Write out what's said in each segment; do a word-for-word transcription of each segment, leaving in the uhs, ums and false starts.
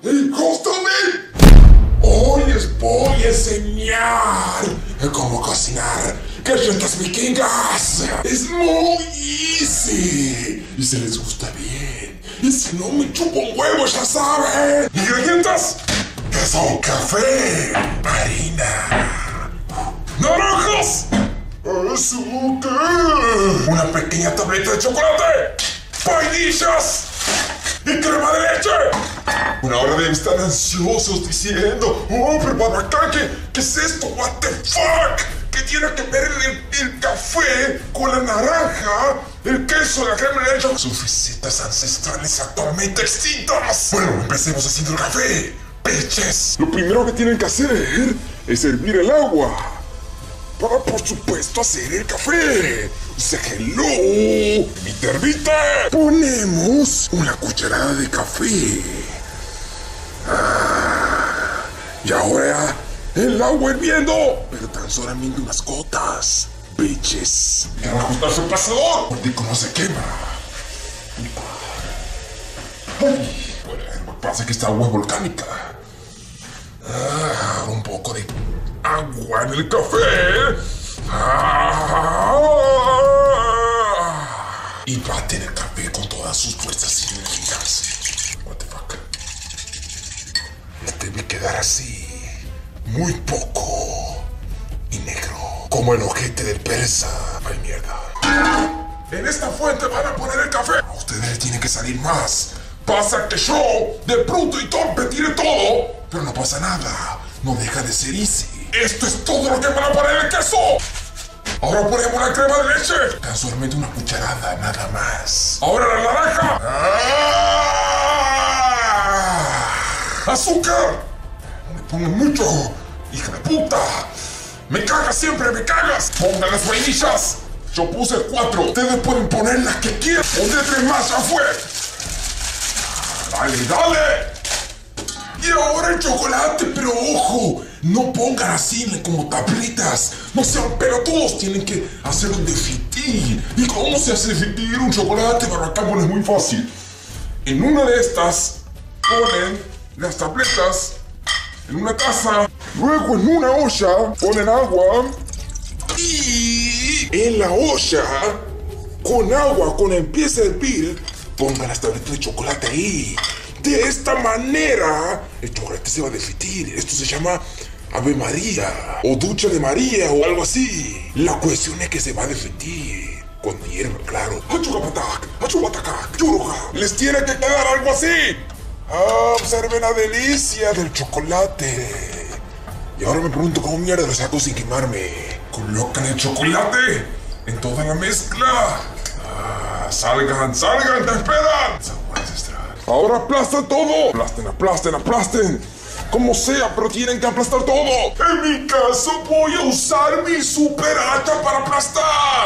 ¡Hijos de mí! Hoy les voy a enseñar cómo cocinar galletas vikingas. Es muy easy y se les gusta bien. Y si no me chupo un huevo, ya saben. Ingredientes: queso, café, harina, naranjas, azúcar, una pequeña tableta de chocolate, vainillas y crema de leche. Una hora deben estar ansiosos diciendo: oh, pero para acá, ¿qué, ¿qué es esto? What the fuck? ¿Qué tiene que ver el, el café con la naranja, el queso, la crema de leche? Sus recetas ancestrales actualmente extintas. Bueno, empecemos haciendo el café, bitches. Lo primero que tienen que hacer es hervir el agua para, por supuesto, hacer el café. O sea, hello, mi termita. Ponemos una cucharada de café. Ah, y ahora el agua hirviendo, pero tan solamente unas gotas, bitches. Y ahora ajustar su pasador, porque no se quema. Ay, bueno, lo que pasa es que esta agua es volcánica. Ah, un poco de agua en el café. Ah, y baten el café con todas sus fuerzas y energías. What the fuck. Debe quedar así, muy poco y negro, como el ojete del persa. Ay, mierda. En esta fuente van a poner el café. A ustedes les tiene que salir más. Pasa que yo, de bruto y torpe, tire todo, pero no pasa nada. No deja de ser easy. Esto es todo lo que van a poner el queso. Ahora ponemos la crema de leche. Tan solamente una cucharada, nada más. Ahora la naranja. ¡Ah! ¡Azúcar! No me pongan mucho, hija de puta. Me cagas siempre, me cagas. Pongan las vainillas. Yo puse cuatro. Ustedes pueden poner las que quieran. Pondré tres más, ya fue. Dale, dale. Y ahora el chocolate, pero ojo, no pongan así como tablitas. No sean pelotudos, tienen que hacerlo derretir. ¿Y cómo se hace derretir un chocolate? Para acá es muy fácil. En una de estas ponen las tabletas en una taza. Luego en una olla ponen agua. Y en la olla, con agua, cuando empiece a hervir, pongan las tabletas de chocolate ahí. De esta manera, el chocolate se va a derretir. Esto se llama Ave María, o ducha de María, o algo así. La cuestión es que se va a derretir cuando hierva, claro. Les tiene que quedar algo así. Ah, observen la delicia del chocolate. Y ahora me pregunto cómo mierda lo saco sin quemarme. Colocan el chocolate en toda la mezcla. Ah, salgan, salgan, te esperan. Ahora aplastan todo. Aplasten, aplasten, aplasten. Como sea, pero tienen que aplastar todo. En mi caso voy a usar mi super hacha para aplastar.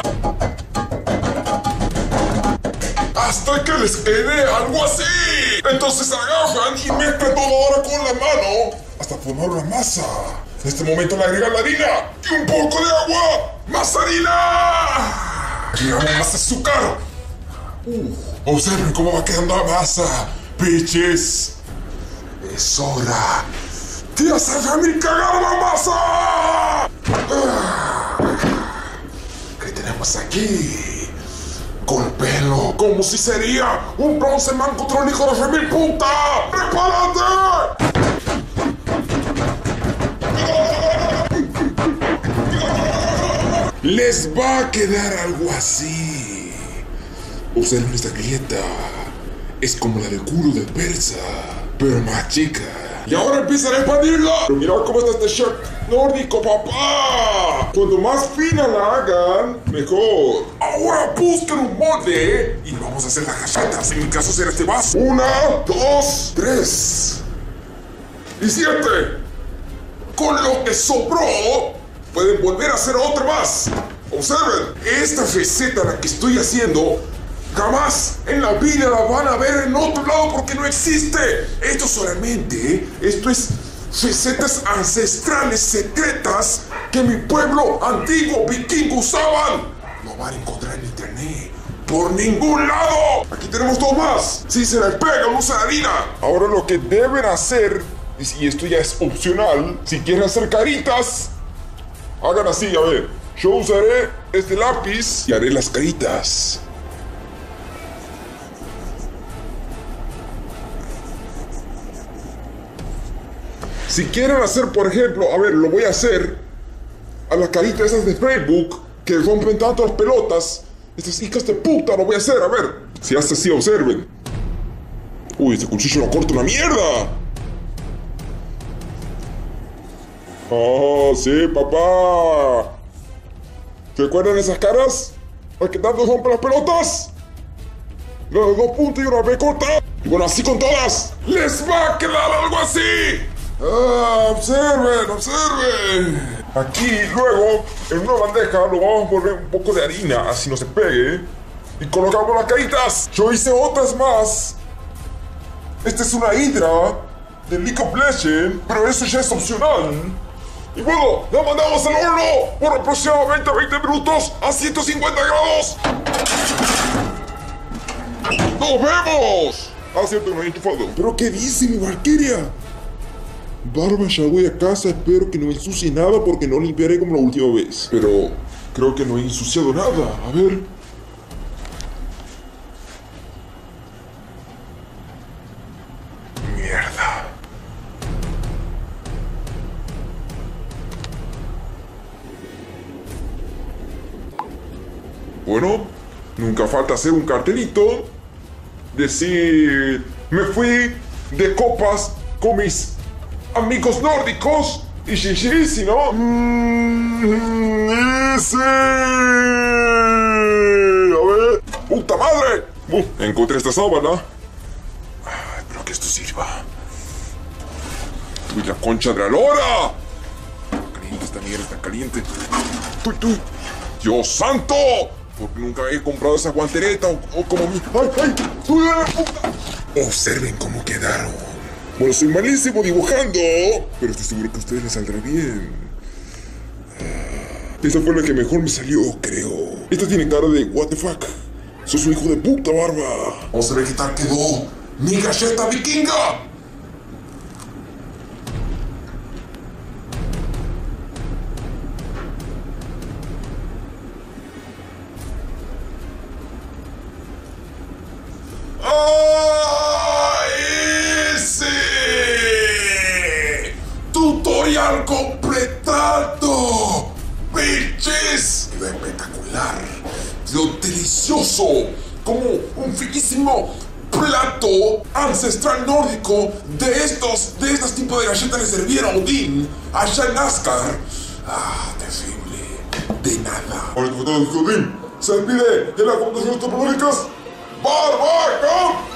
Hasta que les quede algo así. Entonces agarran y mezclan todo ahora con la mano hasta formar una masa. En este momento le agregan la harina y un poco de agua. ¡Más harina! Agregamos más azúcar. Uh, observen cómo va quedando la masa, bitches. Es hora de hacerme cagar la masa. ¿Qué tenemos aquí? Golpelo, como si sería un bronce man contra un hijo de remil puta. ¡Prepárate! Les va a quedar algo así. Observen esta grieta. Es como la del culo del persa, pero más chica. Y ahora empiezan a expandirla. Pero mirad cómo está este chef nórdico, papá. Cuanto más fina la hagan, mejor. Ahora busquen un molde y vamos a hacer las galletas. En mi caso será este vaso. Una, dos, tres y siete. Con lo que sobró, pueden volver a hacer otra más. Observen, esta receta la que estoy haciendo, jamás en la vida la van a ver en otro lado porque no existe. Esto solamente, esto es recetas ancestrales secretas que mi pueblo antiguo vikingo usaban. Lo van a encontrar en internet. ¡Por ningún lado! Aquí tenemos dos más. Si se les pega, usa harina. Ahora lo que deben hacer, y esto ya es opcional, si quieren hacer caritas, hagan así, a ver. Yo usaré este lápiz y haré las caritas. Si quieren hacer, por ejemplo, a ver, lo voy a hacer a las caritas esas de Facebook que rompen tanto las pelotas. Estas hijas de puta lo voy a hacer, a ver. Si hace así, observen. Uy, este cuchillo no corta una mierda. Oh, sí, papá. ¿Se acuerdan esas caras? ¿Las que tanto rompen las pelotas? Los dos puntos y una B corta. Y bueno, así con todas. ¡Les va a quedar algo así! Ah, observen, observen. Aquí, luego, en una bandeja, lo vamos a poner un poco de harina, así no se pegue. Y colocamos las caritas. Yo hice otras más. Esta es una hidra de League of Legends, pero eso ya es opcional. Y bueno, la mandamos al horno por aproximadamente veinte minutos a ciento cincuenta grados. ¡Nos vemos! Ah, cierto, no he enchufado. ¿Pero qué dice mi Valkyria? Barba, ya voy a casa, espero que no ensucie nada porque no limpiaré como la última vez. Pero creo que no he ensuciado nada, a ver. Mierda. Bueno, nunca falta hacer un cartelito. Decir, me fui de copas con mis amigos nórdicos y G G, si no. Mm, ¡Sí! A ver. ¡Puta madre! Uh, encontré esta sábana. Ay, espero que esto sirva. ¡Uy, la concha de la lora! Caliente esta mierda, está caliente. ¡Tuy, tuy! ¡Dios santo! Porque nunca he comprado esa guantereta o, o como mi. ¡Ay, ay! ¡Uy, la puta! Observen cómo quedaron. Bueno, soy malísimo dibujando, pero estoy seguro que a ustedes les saldrá bien. Esta fue la que mejor me salió, creo. Esta tiene cara de what the fuck. Sos un hijo de puta, Barba. Vamos a ver qué tal quedó mi galleta vikinga. ¡Tutorial completado! ¡Bitches! Quedó espectacular. Quedó delicioso. Como un finísimo plato ancestral nórdico de estos, de estos tipos de galletas le servieron a Odín allá en Asgard. Ah, terrible. De nada. Ahora que Odín se despide de las computaciones topológicas. ¡Barbaca!